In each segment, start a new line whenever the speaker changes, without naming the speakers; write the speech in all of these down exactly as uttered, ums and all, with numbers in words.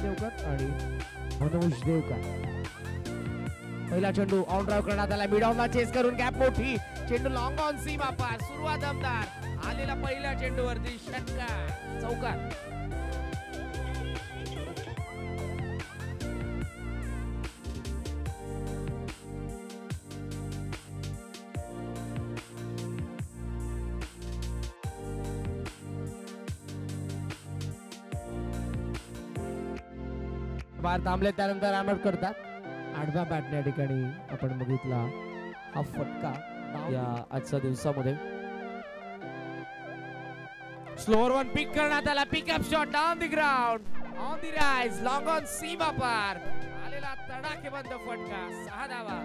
देवकर आणि मनोज देवकर. पहिला चेंडू ऑन ड्राइव्ह करण्यात आला. मिड ऑनला चेस करून गॅप मोठी. चेंडू लॉंग ऑन सीमा पार. सुरुवात दमदार आलेला पहिल्या चेंडूवरती षटकार चौकार. बाहेर थांबले त्यानंतर आमट करतात. आडव्या बॅटने या ठिकाणी आपण बघितला हा फटका या आजच्या दिवसामध्ये. स्लोअर वन पिक करण्यात आला. Pickup shot down the ground on the rise long on सीमा पार आलेला तडाखेबंद फटका. सहा धावा.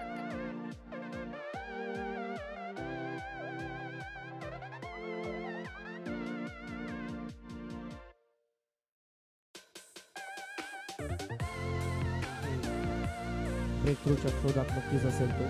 ब्रेक थ्रूच्या शोधात नक्कीच असेल तो.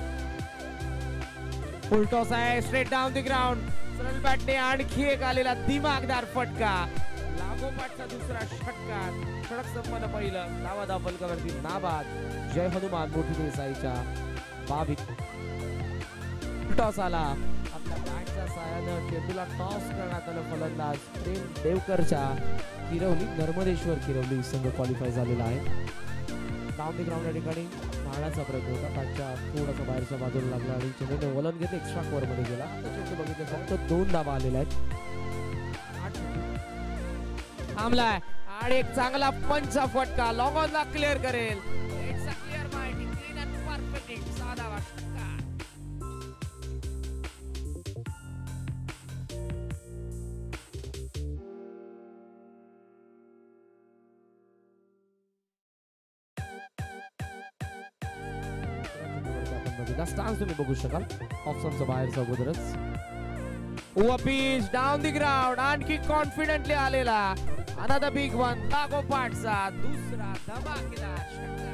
फुल टॉस आहे. Straight down the ground. सरळ बॅटने आणखी एक आलेला दिमागदार फटका. लागोपाठचा दुसरा षटकार. षटक संपन्न पहिलं. धावा धाव फलकावरती नाबाद. जय हनुमान मोठी देसाईच्या बावीस. टॉस आला. आपल्या बॅटच्या साहाय्यानं चेंडूला टॉस करण्यात आलं. फलंदाज प्रेम देवकरच्या किरवली नर्मदेश्वर किरवली संघ क्वालिफाय झालेला आहे. डाऊन द ग्राउंड या ठिकाणी मारण्याचा प्रयत्न होता. बॅटच्या थोडासा बाहेरच्या बाजूला लागला आणि चेंडूने वलन घेत एक्स्ट्रा कव्हर मध्ये गेला. चेंडू बघितले फक्त दोन धावा आलेल्या आहेत. थांबलाय आणि एक चांगला पंचचा फटका लॉंग ऑनला क्लिअर करेल. It's a clear mind clean and perfect hit. सहा धावा. स्टान्स तुम्ही बघू शकाल ऑप्शनच्या बाहेरचा अगोदरच. Pitch down the ground. आणखी कॉन्फिडेंटली आलेला अनदर बिग वन. लागोपाठचा दुसरा धमाकेदार षटकार.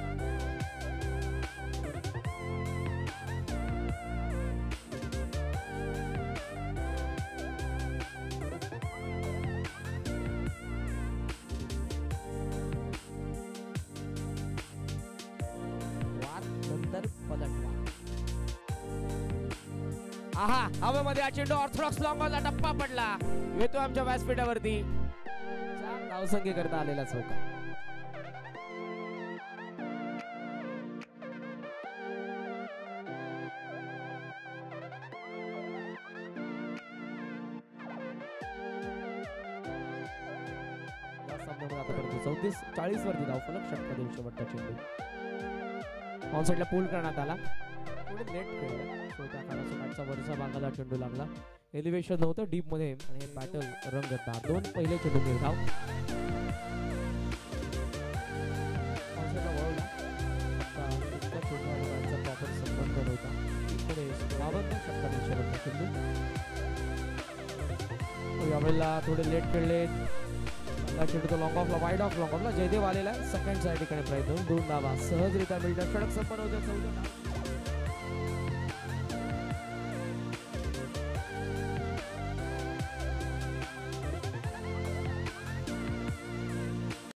नंतर पलटला. आहा हवेमध्ये हा चेंडू ऑर्थोडॉक्स लॉंग ऑनला टप्पा पडला. येतो आमच्या व्यासपीठावरती. चार धावसंख्ये करता आलेला चौकार. या सामन्यामध्ये आतापर्यंत चौतीस चाळीस वरती धावफलक. षटकार देऊ शेवटचा चेंडू ऑन साइडला पूल करण्यात आला. थोडं लेट खेळलं. त्या काळाचा बॅटचा वरच्या भागाला चेंडू लागला. एलिव्हेशन नव्हतं डीप मध्ये आणि हे बॅटल रंगत. दोन पहिले चेंडू निर्धाव. प्रॉपर संबंध नव्हता. बावन्न षटकार शेवटचा चेंडू. यावेळेला थोडे लेट खेळले. चेंडू तो लॉंग ऑफला वाईड ऑफ लॉंग ऑफला जयदेव आलेला. सेकंड या ठिकाणी प्रयत्न दोन धावा सहजरित्या मिळतात. षटक संपन्न होते. चौदा